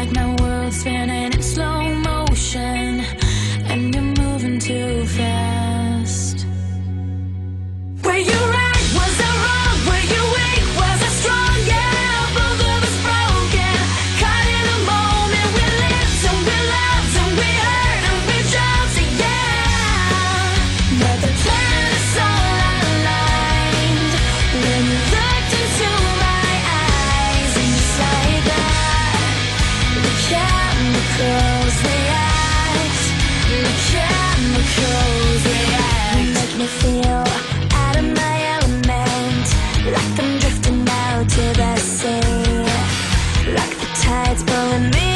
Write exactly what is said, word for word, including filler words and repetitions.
like my world's spinning in slow motion, and you're moving too fast. Were you right? Was I wrong? Were you weak? Was I strong? Yeah, both of us broken, caught in a moment. We lived and we loved and we hurt and we jumped, yeah. But the planets all aligned when you looked into my eyes, and just like that, the chemicals react, the chemicals react. You make me feel out of my element, like I'm drifting out to the sea, like the tide's pulling me